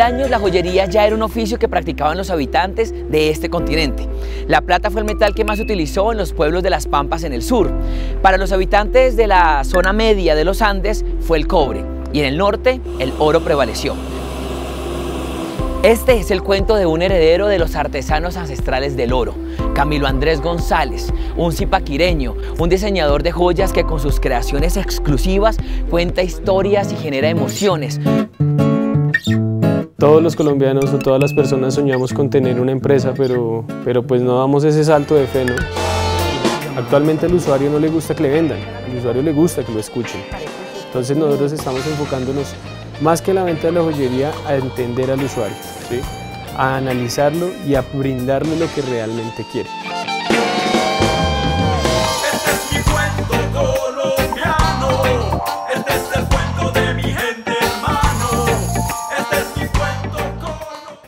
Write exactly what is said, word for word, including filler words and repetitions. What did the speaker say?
años la joyería ya era un oficio que practicaban los habitantes de este continente. La plata fue el metal que más se utilizó en los pueblos de las Pampas en el sur. Para los habitantes de la zona media de los Andes fue el cobre y en el norte el oro prevaleció. Este es el cuento de un heredero de los artesanos ancestrales del oro, Camilo Andrés González, un zipaquireño, un diseñador de joyas que con sus creaciones exclusivas cuenta historias y genera emociones. Todos los colombianos o todas las personas soñamos con tener una empresa, pero, pero pues no damos ese salto de fe, ¿no? Actualmente al usuario no le gusta que le vendan, al usuario le gusta que lo escuchen. Entonces nosotros estamos enfocándonos más que la venta de la joyería a entender al usuario, ¿sí? A analizarlo y a brindarle lo que realmente quiere. Este es mi cuento colombiano, este es el